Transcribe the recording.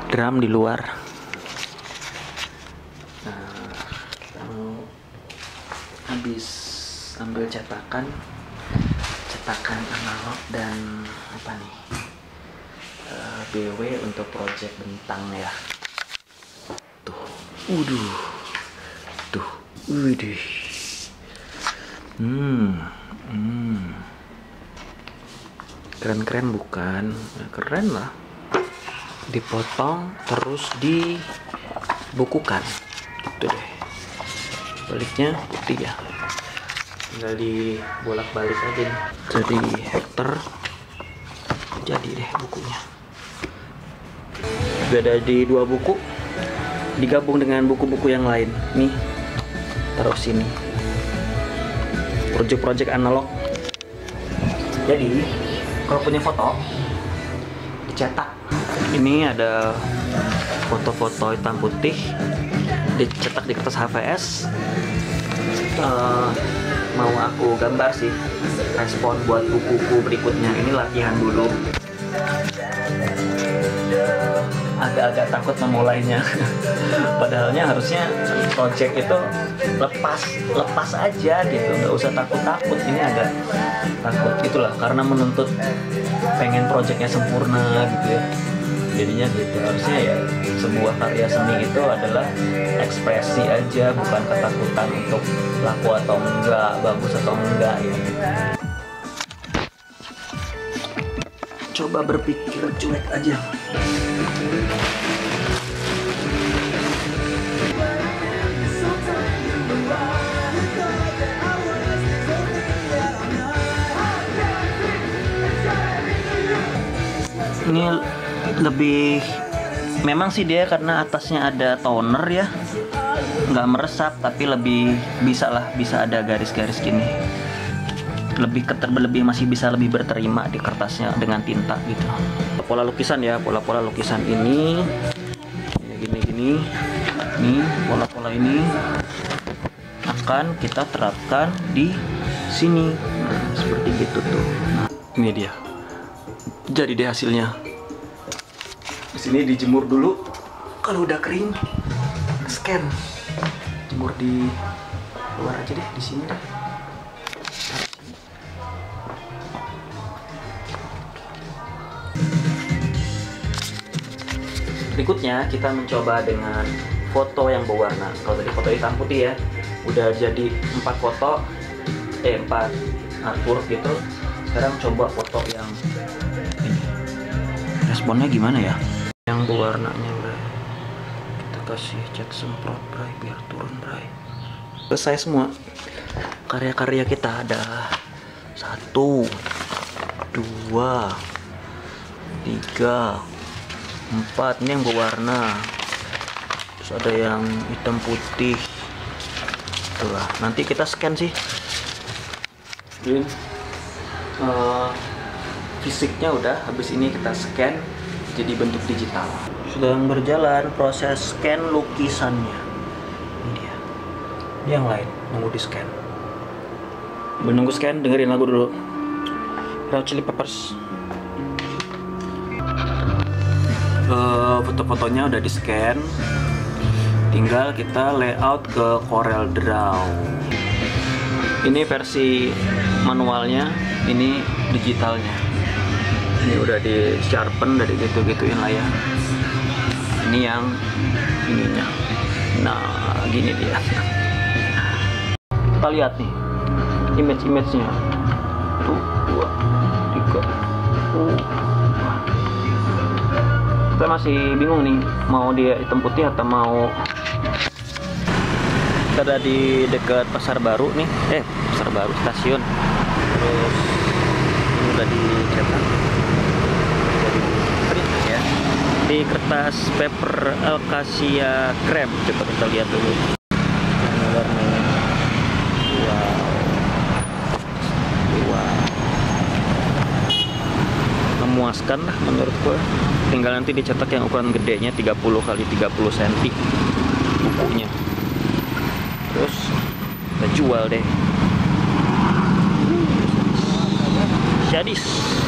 drum di luar. Nah, kita mau habis ambil cetakan analog dan apa nih, BW untuk project bentang ya. Tuh, tuh, widih. Keren-keren bukan? Nah, keren lah. Dipotong terus dibukukan gitu deh. Baliknya putih ya, tinggal dibolak-balik aja nih. Jadi hektar jadi deh bukunya. Beda di 2 buku, digabung dengan buku-buku yang lain. Nih, taruh sini. Project analog. Jadi kalau punya foto dicetak. Ini ada foto-foto hitam putih dicetak di kertas HVS. Mau aku gambar sih respon buat buku-buku berikutnya. Ini latihan dulu. Agak-agak takut memulainya. Padahalnya harusnya project itu lepas aja gitu, nggak usah takut. Ini agak takut itulah, karena menuntut pengen projectnya sempurna gitu ya. Jadinya gitu, harusnya ya sebuah karya seni itu adalah ekspresi aja, bukan ketakutan untuk laku atau enggak, bagus atau enggak ya. Coba berpikir cuek aja. Ini lebih, memang sih dia karena atasnya ada toner ya, nggak meresap, tapi lebih bisa ada garis-garis gini, lebih masih bisa lebih berterima di kertasnya dengan tinta gitu. Pola lukisan ya, pola-pola lukisan ini gini, nih pola-pola ini akan kita terapkan di sini. Nah, seperti gitu tuh. Nah, ini dia. Jadi deh hasilnya. Di sini dijemur dulu. Kalau udah kering, scan. Jemur di luar aja deh, di sini deh. Berikutnya kita mencoba dengan foto yang berwarna. Kalau tadi foto hitam putih ya, udah jadi 4 foto, 4 artwork gitu. Sekarang coba foto yang ini. Responnya gimana ya? Yang berwarnanya bray, kita kasih cat semprot bray, biar turun bray. Selesai semua. Karya-karya kita ada 1, 2, 3, 4. Ini yang berwarna. Terus ada yang hitam putih. Itulah. Nanti kita scan sih. Ini fisiknya udah. Habis ini kita scan jadi bentuk digital. Sedang berjalan proses scan lukisannya. Ini dia. Ini yang lain nunggu di scan. Menunggu scan, dengerin lagu dulu. Red Hot Chili Peppers. Foto-fotonya udah di scan, tinggal kita layout ke Corel Draw. Ini versi manualnya, ini digitalnya. Ini udah di sharpen, udah gitu-gituin lah ya. Ini yang ininya. Nah, gini dia. Kita lihat nih image-nya. 1, 2, 3. Kita masih bingung nih, mau dia hitam putih atau mau. Kita ada di dekat Pasar Baru nih, Pasar Baru stasiun. Terus ini udah dicetak, jadi print ya di kertas paper Alcasia krem. Coba kita lihat dulu warnanya. Wow, memuaskan lah menurut gue. Tinggal nanti dicetak yang ukuran gedenya 30 x 30 cm bukunya. Terus kita jual deh. Jadis.